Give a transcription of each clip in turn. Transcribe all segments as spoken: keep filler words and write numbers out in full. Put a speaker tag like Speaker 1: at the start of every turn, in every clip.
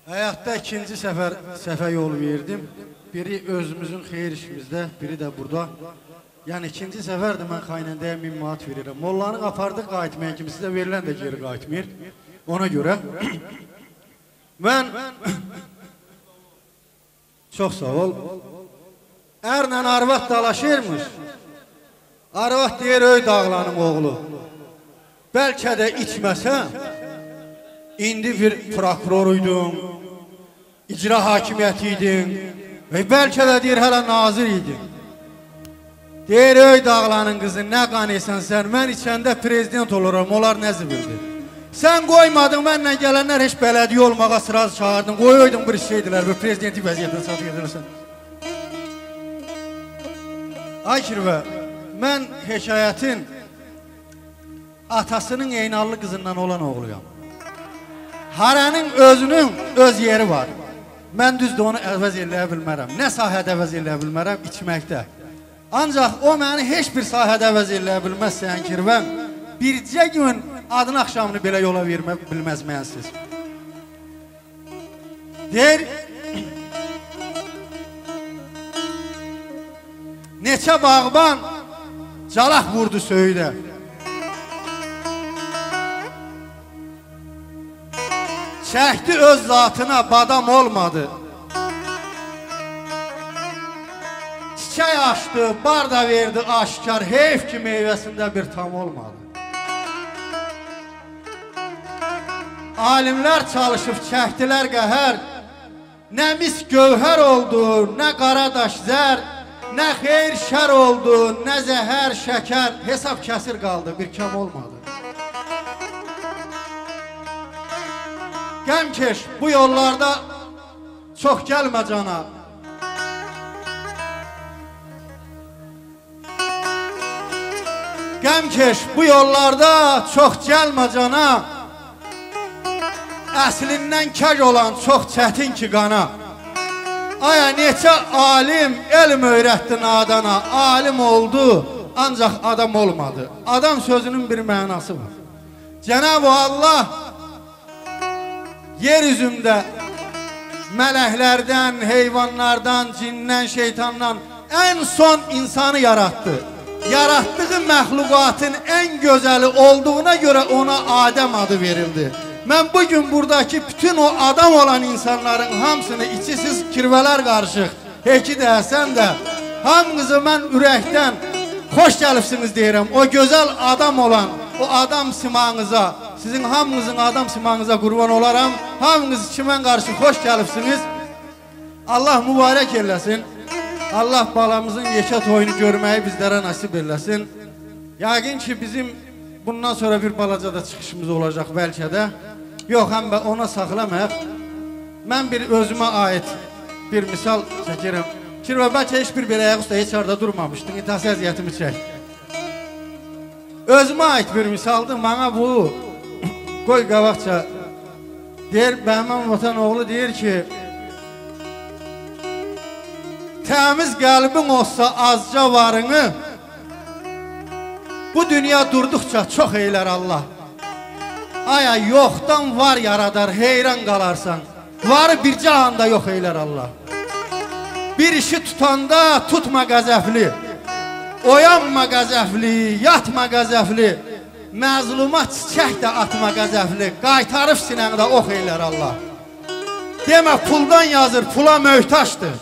Speaker 1: Həyatda ikinci səfər səhvə yol verdim. Biri özümüzün xeyir işimizdə, biri də burada. Yəni ikinci səfərdir mən xaynəndəyə min manat verirəm. Mollanın apardıq qayıtmayan kimi sizə verilən də geri qayıtmayır. Ona görə mən çox sağ ol. Ərlə arvad dalaşırmış. Arvad deyir, öy dağlanım oğlu. Bəlkə də içməsəm, indi bir prokuroruydum, icra hakimiyyəti idim və bəlkə də deyir, hələ nazir idim. Deyir, öy dağlanın qızı, nə qanıysan sən, mən içəndə prezident olurum, onlar nə zibildir. Sən qoymadın, mənlə gələnlər heç bələdiyyə olmağa sıraz çağırdın, qoyuydun bir şeydilər, bir prezidenti vəziyyətini satı edirsən. Ay Kirvə, mən hekayətin atasının Eynallı qızından olan oğluyam. Harənin özünün öz yeri var. Mən düzdür onu əvəz eləyə bilmərəm. Nə sahədə əvəz eləyə bilmərəm? İçməkdə. Ancaq o məni heç bir sahədə əvəz eləyə bilməzsən Kirvəm, bircə gün adını axşamını belə yola vermə bilməz mənsiz. Deyir, neçə bağban calaq vurdu söydə. Çəkdi öz zatına badam olmadı. Çiçək açdı, bar da verdi aşkar, heyf ki meyvəsində bir tam olmadı. Alimlər çalışıb çəkdilər qəhər, nə mis gövhər oldu, nə qaradaş zər, nə xeyr şər oldu, nə zəhər şəkər, hesab kəsir qaldı, bir kam olmadı. Qəmkeş bu yollarda çox gəlmə cana. Qəmkeş bu yollarda çox gəlmə cana. Əslindən kəc olan çox çətin ki qana. Aya neçə alim elm öyrətdi nadana. Alim oldu ancaq adam olmadı. Adam sözünün bir mənası var. Cenab-ı Allah yeryüzündə mələklərdən, heyvanlardan, cindən, şeytandan ən son insanı yarattı. Yaratdığı məxluqatın ən gözəli olduğuna görə ona Adəm adı verildi. Mən bugün buradakı bütün o adam olan insanların hamısını içisiz kirvələr qarışıq, heki də, sən də, hamınızı mən ürəkdən xoş gəlibsiniz deyirəm. O gözəl adam olan, o adam simağınıza, sizin hamınızın adam simağınıza qurban olaram. Hamınız kimən qarşı xoş gəlibsiniz. Allah mübarək eləsin. Allah balamızın yekə toyunu görməyi bizlərə nasib eləsin. Yəqin ki bizim bundan sonra bir balaca da çıxışımız olacaq bəlkə də. Yox, həm də ona saxlamayaq. Mən bir özümə aid bir misal çəkirəm. Kirvə, bəlkə heç bir belə ayaq üstə heç arada durmamışdın. İntihası əziyyətimi çək. Özümə aid bir misaldır. Mənə bu qoy qabaqca deyir, Bəhmən Vatan oğlu deyir ki, təmiz qəlbin olsa azca varını, bu dünya durduqca çox eylər Allah. Aya yoxdan var yaradar, heyran qalarsan. Varı bir cahanda yox eylər Allah. Bir işi tutanda tutma qəzəfli, oyanma qəzəfli, yatma qəzəfli, məzluma çiçək də atma qəzəfli, qaytarıb sinəndə ox eylər Allah. Demə puldan yazır, pula möhtaçdır.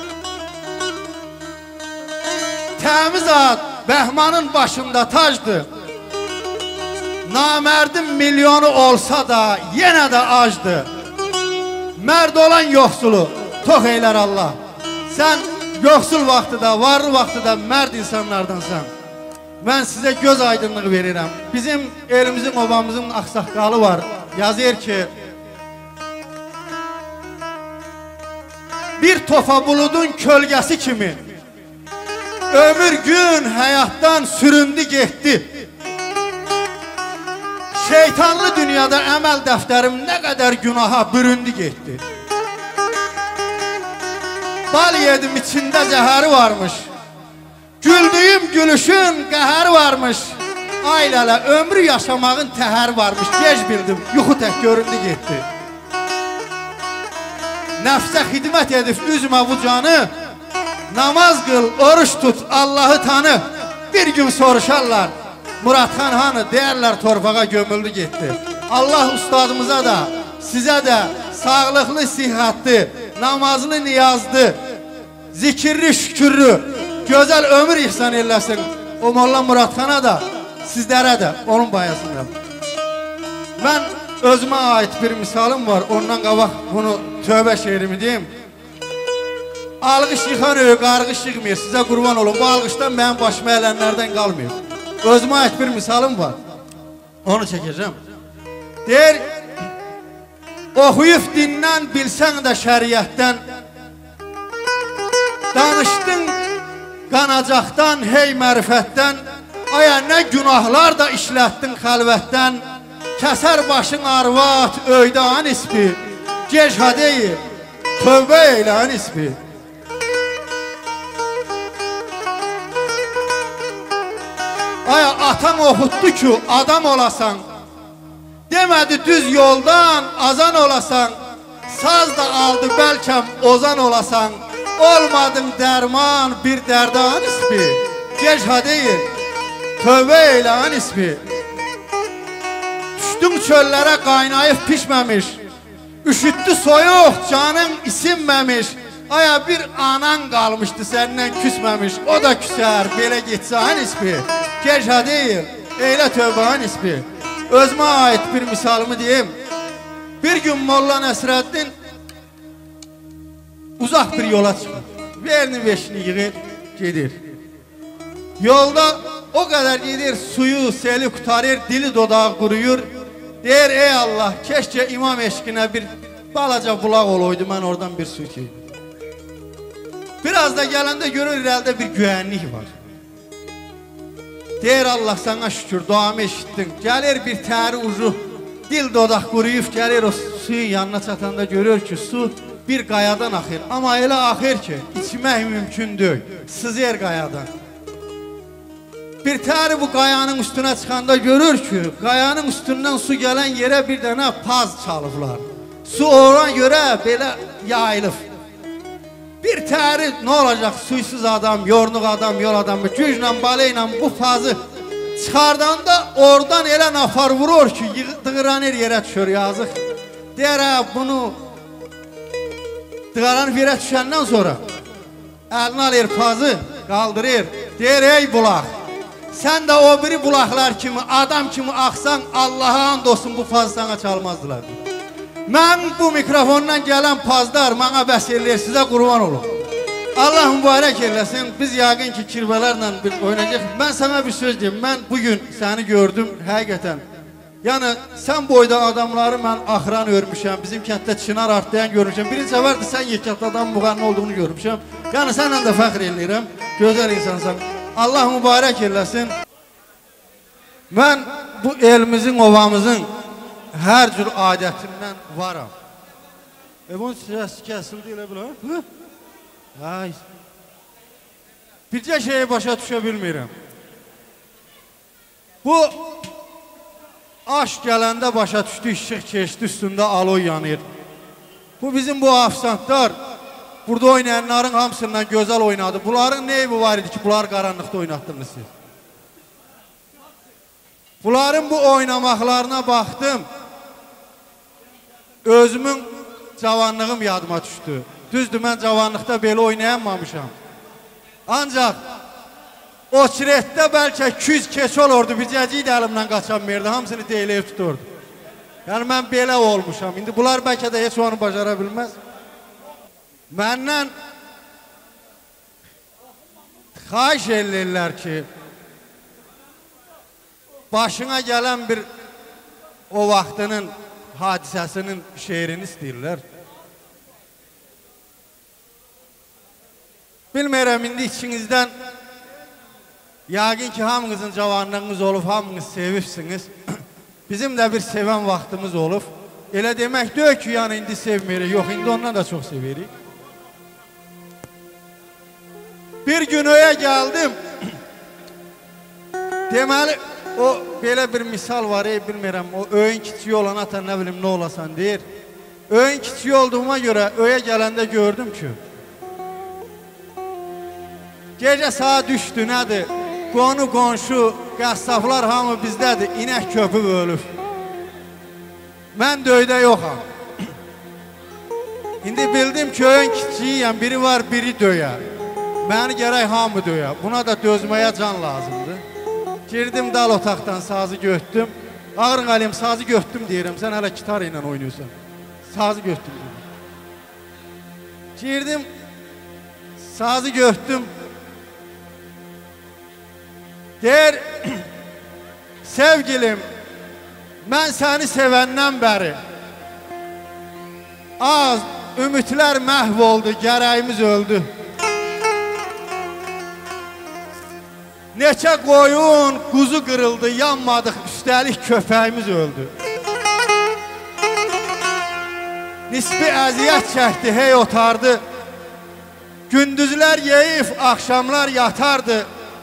Speaker 1: Təmiz ad Bəhmanın başında tacdır. Namərdin milyonu olsa da yenə də acdır. Mərd olan yoxsulu tox eylər Allah. Sən yoxsul vaxtı da, varlı vaxtı da mərd insanlardansan. Mən sizə göz aydınlığı verirəm. Bizim elimizin, obamızın axsaqqalı var. Yazır ki, bir tofa buludun kölgəsi kimi ömür gün həyatdan süründü getdi. Şeytanlı dünyada əməl dəftərim nə qədər günaha büründü getdi. Bal yedim içində zəhəri varmış. Güldüyüm gülüşün qəhəri varmış. Ailələ ömrü yaşamağın təhəri varmış. Gec bildim, yuxu tək göründü getdi. Nəfsə xidmət edib üzmə bu canı, namaz qıl, oruç tut, Allahı tanı. Bir gün soruşarlar, Muradxan hanı? Deyərlər torpağa gömüldü getdi. Allah ustadımıza da, sizə də sağlıqlı, sihatlı, namazlı, niyazlı, zikirli, şükürlü, gözəl ömür ihsan eləsin. O Molla Muradxana da, sizlərə də, onun bayasında. Mən özümə ait bir misalım var, ondan qabaq bunu tövbə şeirimi deyim. Alqış yıxan öy, qarqış yıxmıyor, sizə qurban olun. Bu alqışdan mənim başıma ələnlərdən qalmıyor. Özümə ait bir misalım var, onu çəkəcəm. Deyir, oxuyub dindən, bilsən də şəriətdən, danışdın qanacaqdan, hey mərifətdən, aya nə günahlar da işlətdin xəlvətdən, kəsər başın arvat, öydə anisbi, gec hadeyi, tövbə eylə anisbi. Aya atan oxutdu ki, adam olasan, demədi düz yoldan azan olasan, saz da aldı bəlkəm ozan olasan, olmadın dərman bir dərdə anisbi, gec hadeyi, tövbə eylə anisbi. Düşdün çöllərə qaynayıb pişməmiş, üşütdü soyuq, canın isinməmiş, aya bir anan qalmışdı səndən küsməmiş, o da küsər, belə getsə anisbi, gec hadeyi, eylə tövbə anisbi. Özümə ait bir misalımı deyim. Bir gün Molla Nəsrəddin uzaq bir yola çıxır, verini veşini yığır, gedir. Yolda o qədər gedir, suyu, seli qutarır, dili dodağı quruyur. Deyir, ey Allah, keşke imam eşqinə bir balaca bulaq olaydı, mən oradan bir su içeyim. Biraz da gələndə görür, irəlidə bir güvənlik var. Deyir, Allah sana şükür, duamı eşittin. Gəlir bir təri ucu, dil dodaq quruyub, gəlir o suyun yanına çatanda görür ki, su bir qayadan axır. Amma elə axır ki, içmək mümkün deyil, sızır qayadan. Bir təri bu qayanın üstünə çıxanda görür ki, qayanın üstündən su gələn yerə bir dənə paz çalıblar. Su ona görə belə yayılıb. Bir təri nə olacaq, suysuz adam, yornuq adam, yol adamı, güclə, balayla bu pazı çıxardanda oradan elə nafar vurur ki, dığıranır yerə düşür, yazıq. Deyər, bunu dığıranır yerə düşəndən sonra əlini alır pazı, qaldırır, deyir, ey bulaq, sən də o biri bulaqlar kimi, adam kimi axsan, Allaha and olsun bu pazı sana çalmazdılar. Mən bu mikrofondan gələn pazlar mənə bəs eləyir, sizə qurban olun. Allah mübarək eləsin, biz yəqin ki, kirbələrlə bir oynayacaq. Mən sənə bir söz deyim, mən bugün səni gördüm, həqiqətən. Yəni, sən boyda adamları mən axıran örmüşəm, bizim kənddə Çınar Artlayan görmüşəm. Birinci səvərdir, sən yekətdə adam müğanlı olduğunu görmüşəm. Yəni, sənlə də fəxr eləyirəm, gözəl insansan. Allah mübarək eləsin. Mən bu elimizin, ovamızın hər cür adətindən varam. E bunun sırası kəsildi elə bilə. Ay. Bircə şeyi başa düşə bilmirəm. Bu aş gələndə başa düşdü, işıq keçdi, üstündə aloy yanır. Bu bizim bu afisantlar, burada oynayanların hamısından gözəl oynadı. Bunların neyi bu var idi ki, bunlar qaranlıqda oynatdınız siz? Bunların bu oynamaqlarına baxdım. Özümün cavanlığım yadıma düşdü. Düzdür, mən cavanlıqda belə oynayamamışam. Ancaq o çirətdə bəlkə küz keç olurdu, bircəcik də əlimdən qaçan verdi, hamısını deyiləyib tuturdu. Yəni mən belə olmuşam. İndi bunlar bəlkə də heç onu bacara bilməz. Məndən xahiş eləyirlər ki, başına gələn bir o vaxtının hadisəsinin şeirini istəyirlər. Bilmərəm, indi içinizdən yəqin ki, hamınızın cavanlığınız olub, hamınız sevibsiniz. Bizim də bir sevən vaxtımız olub. Elə demək deyil ki, yəni indi sevmirik. Yox, indi ondan da çox sevirik. Bir gün öyə gəldim. Deməli, o belə bir misal var, ey, bilmirəm, o öyün kiçiyi olan ata nə bilim nə olasan deyir. Öyün kiçik olduğuma görə öyə gələndə gördüm ki, gecə saat düşdü, nədir? Qonu, qonşu, qəssablar hamı bizdədir, inək köpüb ölür. Mən döydə yoxam. İndi bildim ki, öyün kiçiyəm, biri var, biri döyər. Məni gərək hamı döyər. Buna da dözməyə can lazımdır. Girdim dal otaqdan sazı götdüm. Ağır qalem sazı götdüm deyirəm, sən hələ gitar ilə oynuyorsan. Sazı götdüm deyirəm. Girdim, sazı götdüm. Deyir, sevgilim, mən səni sevəndən bəri az ümidlər məhv oldu, gərəyimiz öldü. Neçə qoyun, quzu qırıldı, yanmadıq, üstəlik köpəyimiz öldü. Nisbi əziyyət çəkdi, hey otardı. Gündüzlər yeyif, axşamlar yatardı.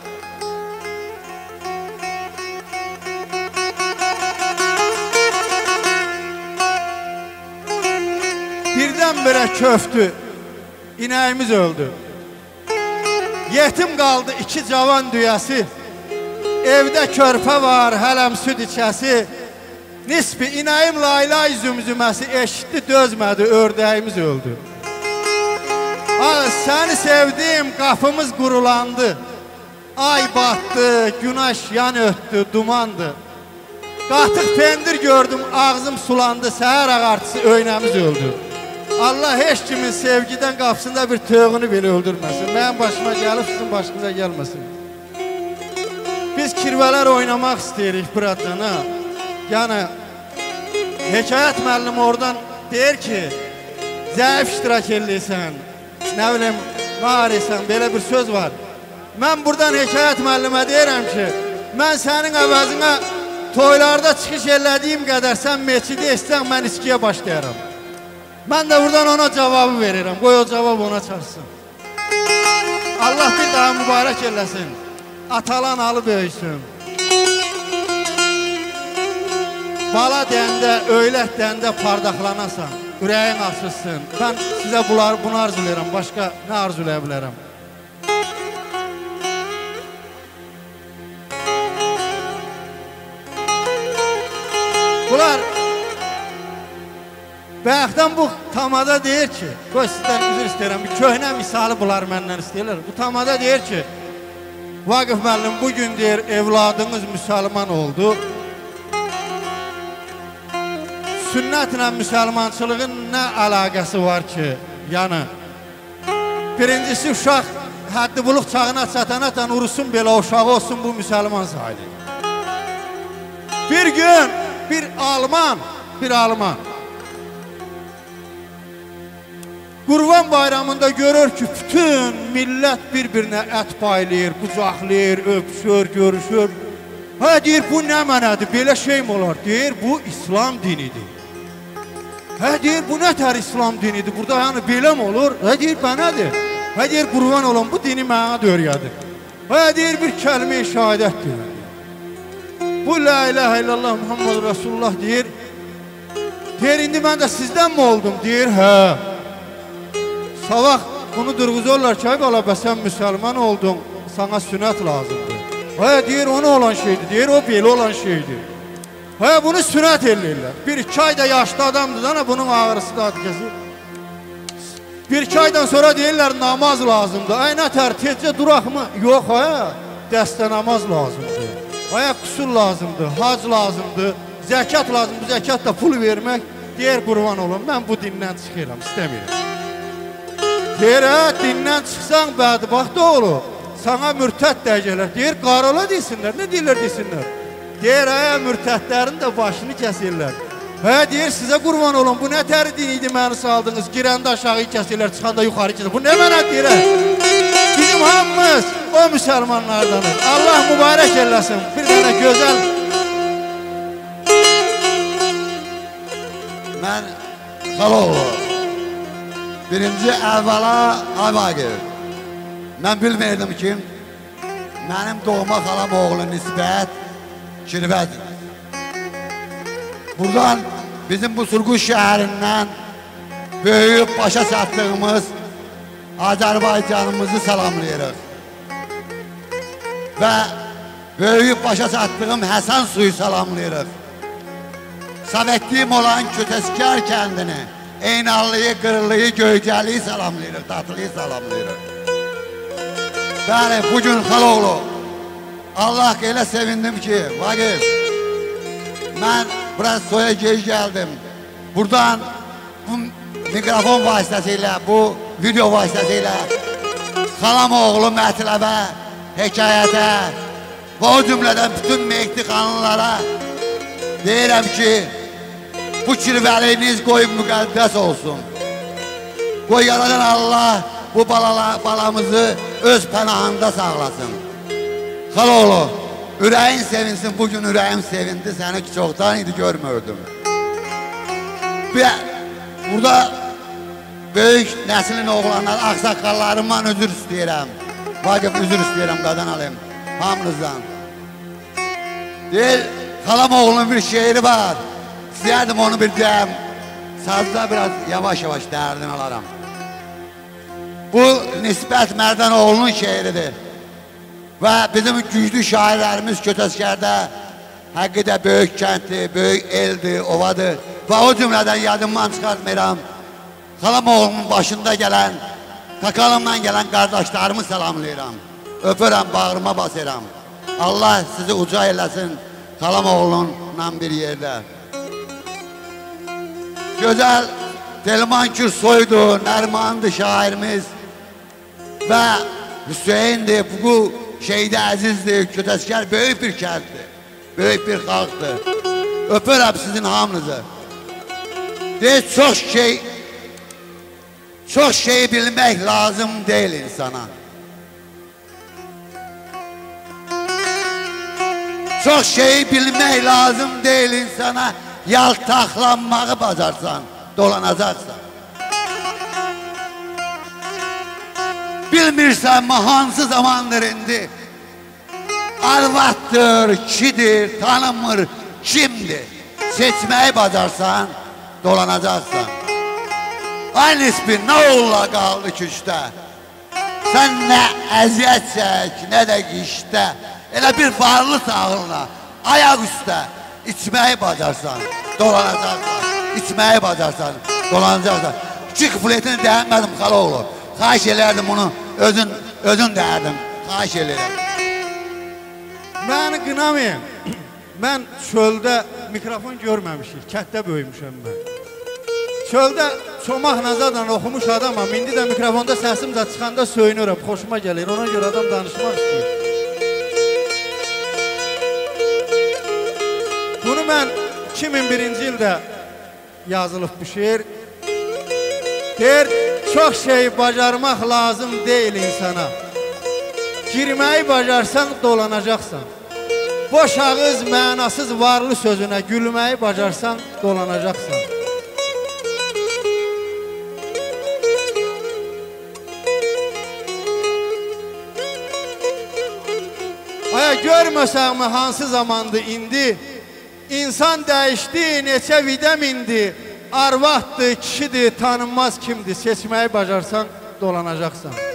Speaker 1: Birdən-birə köftü, inəyimiz öldü. Yetim qaldı iki cavan düyəsi. Evdə körpə var, hələm süd içəsi. Nisbi inəyim laylay zümzüməsi eşitdi, dözmədi, ördəyimiz öldü. Səni sevdim, qapımız qurulandı. Ay batdı, güneş yan ötdü, dumandı. Qatıq pendir gördüm, ağzım sulandı, səhər ağartısı öynəmiz öldü. Allah heç kimin sevgidən qapısında bir tığını belə öldürməsin. Mənim başıma gəlib, sizin başınıza gəlməsin. Biz kirvələr oynamaq istəyirik buradan, ha? Yəni, hekayət müəllim oradan deyir ki, zəif iştirak eləyirsən, nə bilim, qarıysan, belə bir söz var. Mən buradan hekayət müəllimə deyirəm ki, mən sənin əvəzinə toylarda çıxış elədiyim qədər sən meçidi etsən, mən içkiyə başlayaram. Mən də buradan ona cavabı verirəm, qoy o cavab ona çatsın. Allah bir daha mübarək eləsin, atalan alı böyüsün. Bala deyəndə, öylət deyəndə pardaqlanasan, ürəyin açılsın. Mən sizə bunlar, bunu arzulayıram, başqa nə arzulaya bilərəm? Bunlar, bayaqdan bu tamada deyir ki, qoy sizdən üzr istəyirəm, bir köhnə misalı bunlar məndən istəyirlər. Bu tamada deyir ki, Vaqif müəllim bugün deyir, evladınız müsəlman oldu. Sünnətlə müsəlmançılığın nə əlaqəsi var ki, yəni, birincisi uşaq həddi buluq çağına çatanatan urusun belə uşağı olsun bu müsəlman sayılır. Bir gün bir Alman, bir Alman Qurban bayramında görür ki, bütün millət bir-birinə ət paylayır, qucaqlayır, öpüşür, görüşür. Hə, deyir, bu nə mənədir, belə şey mi olar? Deyir, bu İslam dinidir. Hə, deyir, bu nətər İslam dinidir, burada yəni belə mi olur? Hə, deyir, bənədir. Hə, deyir, qurban olan bu dini mənə döryadır. Hə, deyir, bir kəlmə-i şəhadətdir. Bu la ilahə illallah Muhammed Rasulullah deyir. Deyir, indi mən də sizdən mi oldum? Deyir, hə. Savaq bunu durğuzurlar ki, ay bala, sən müsəlman oldun, sana sünət lazımdır. Hə, deyir, onu olan şeydir, deyir, o belə olan şeydir. Hə, bunu sünət eləyirlər. Bir iki ayda yaşlı adamdır, ana bunun ağrısı da adı kəsir. Bir iki aydan sonra deyirlər, namaz lazımdır. Ay, nətər, tezcə duraq mı? Yox, hə, dəstə namaz lazımdır. Hə, qüsul lazımdır, hac lazımdır, zəkat lazımdır, zəkat da pul vermək. Deyir, qurban olun, mən bu dindən çıxıram, istəmirəm. Deyir, hə, dindən çıxsan bədbaxt olur, sana mürtəd dəyəcəklər. Deyir, qarala deysinlər, nə deyirlər deysinlər? Deyir, hə, mürtədlərin də başını kəsirlər. Hə, deyir, sizə qurban olun, bu nə təri din idi məni saldınız, girəndə aşağı kəsirlər, çıxanda yuxarı kəsirlər. Bu nə mənə deyir, hə? Bizim hamımız o müsəlmanlardanır. Allah mübarək eləsin, bir dənə gözəl.
Speaker 2: Mən Xaloğlu. Birinci əvvəla Avagir. Mən bilməyirdim ki, mənim doğma xalam oğlu nisbət Kirvədir. Buradan bizim bu Surquş şəhərindən böyüyüb başa çatdığımız Azərbaycanımızı salamlayırıq. Və böyüyüb başa çatdığım Həsən suyu salamlayırıq. Sovetliğim olan Kötəskər kəndini, Eynallıyı, Qırıllıyı, Göycəliyi salamlayırıq, Tatlıyı salamlayırıq. Bəli, bugün Xaloğlu, Allah elə sevindim ki, Vaqif, mən biraz soya gec gəldim. Buradan bu mikrofon vasitəsilə, bu video vasitəsilə Xalamoğlu mətləbə, hekayətə və o cümlədən bütün Mehdi xanımlara deyirəm ki, bu kirvəliyiniz qoy müqəddəs olsun. Qoy yaradan Allah bu balala, balamızı öz pənahında sağlasın. Xaloğlu, ürəyin sevinsin, bugün ürəyim sevindi, səni çoxdan idi görmürdüm. Və burada böyük nəslin oğlanlar, ağsaqqallarımdan üzür istəyirəm. Vaqif, üzür istəyirəm, qadan alayım, hamınızdan. Deyil, Xalamoğlu'nun bir şeiri var. İstəyərdim onu bir deyəm. Sazda biraz yavaş-yavaş dərdini alaram. Bu Nisbət Mərdanoğlu'nun şeiridir. Və bizim güclü şairlərimiz Kötəskərdə həqiqi də böyük kənddir, böyük eldir, ovadır. Və o cümlədən yadımdan çıxartmayıram. Xalamoğlu'nun başında gələn, Kakalımdan gələn qardaşlarımı salamlayıram. Öpürəm, bağrıma basıram. Allah sizi uca eləsin Xalamoğlu'ndan bir yerdə. Gözəl Telman Kürsoydu, Nərmandı şairimiz və Hüseyindir, bu şeydə əzizdir, Kötəskər böyük bir kənddir, böyük bir xalqdır. Öpürəm sizin hamınızı. Deyil, çox şey, çox şey bilmək lazım deyil insana. Çox şey bilmək lazım deyil insana, yaltaqlanmağı bacarsan, dolanacaqsan. Bilmirsən mi hansı zamandır indi? Arvatdır, kidir, tanımır, kimdir? Seçməyi bacarsan, dolanacaqsan. Ay nisbi, nə oğula qaldı küçdə? Sən nə əziyyət çək, nə də qişdə. Elə bir varlı sağlığına, ayaq üstə içməyi bacarsan, dolanacaqsan. İçməyi bacarsan, dolanacaqsan. İki kıfletini dəyənmədim Xaloğlu. Xahiş elərdim bunu, özün, özün dəyərdim. Xahiş elərdim.
Speaker 1: Məni qınamayın. Mən çöldə mikrofon görməmişik, kətdə böyümüşəm mən. Çöldə çomaq nazadan oxumuş adamam. İndi də mikrofonda səsimcə çıxanda söyünürəm, xoşuma gəlir. Ona görə adam danışmaq istəyir. Bunu mən iki min birinci ildə yazılıb bu şeir. Deyir, çox şey bacarmaq lazım deyil insana. Girməyi bacarsan dolanacaqsan. Boş ağız, mənasız varlı sözünə gülməyi bacarsan dolanacaqsan. Aya görməsəmi hansı zamandı indi? İnsan dəyişdi, neçə vidə mindi. Arvatdır, kişidir, tanınmaz kimdir. Seçməyi bacarsan dolanacaqsan.